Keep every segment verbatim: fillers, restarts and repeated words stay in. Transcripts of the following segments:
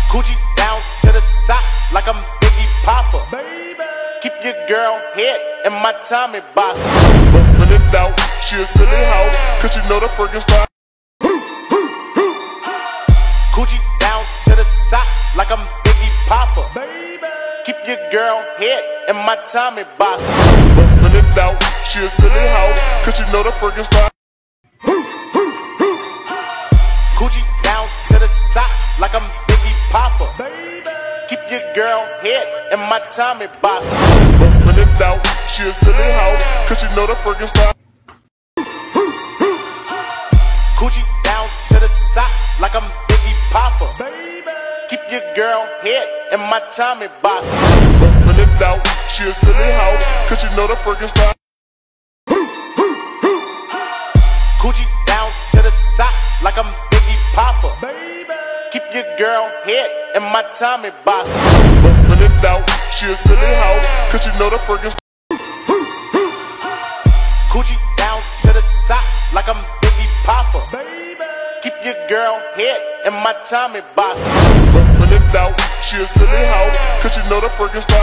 Coochie down to the socks like I'm Biggie Popper. Baby. Keep your girl head in my Tommy box. When it out, she a silly hoe, cause you know the friggin' style. Coochie down to the socks like I'm Biggie Popper. Baby. Keep your girl head in my Tommy box. When it out, she a silly hoe, cause you know the friggin' style. Coochie down to the socks like I'm Biggie Popper. Baby. Keep your girl head in my Tommy box. When it out, she a silly hoe, cause you know the friggin' style. Coochie down to the socks like I'm Biggie Popper. Baby. Keep your girl head in my Tommy box. When it out, she a silly hoe, cause you know the friggin' style. Coochie down to the socks like I'm Biggie Popper. Baby. Keep your girl head in my Tommy box. When it out, she a silly hoe, cause you know the friggin' style. Coochie down to the socks like I'm Biggie Popper. Baby. Keep your girl head in my Tommy box. When it out, she a silly hoe, cause you know the friggin' style.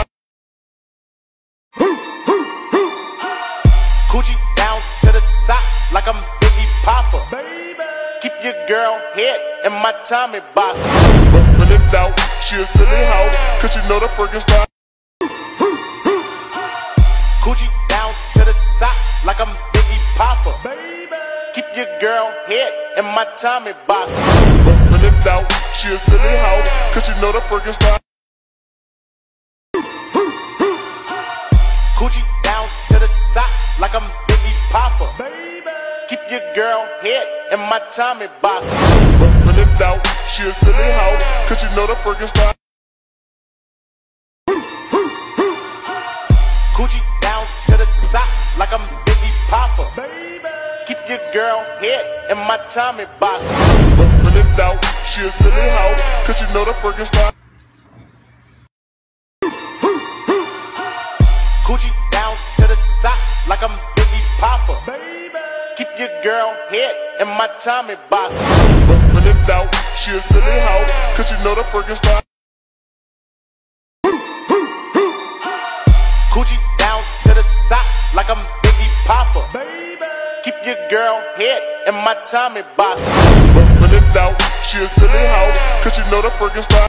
Coochie down to the socks like I'm Biggie Popper. Baby. Keep your girl head in my Tommy box. When it out, she a silly hoe, cause you know the friggin' style. Coochie down to the socks like I'm Biggie Popper. Baby. Keep your girl head in my Tommy box. When it out, she a silly hoe, cause you know the friggin' style. Coochie down to the socks like I'm Biggie Popper. Baby. Keep your girl head in my Tommy box. When it out, she a silly hoe, cause you know the friggin' style. Coochie down to the socks like I'm Biggie Popper. Baby. Keep your girl head in my Tommy box. When it out, she a silly hoe, cause you know the friggin' style. Coochie down to the socks like I'm Biggie Popper. Baby. Keep your girl head in my Tommy box. When it out, she a silly hoe, cause you know the friggin' style. Coochie down to the socks like I'm Biggie Popper. Baby. Keep your girl head in my Tommy box. When it out, she a silly hoe, cause you know the friggin' style.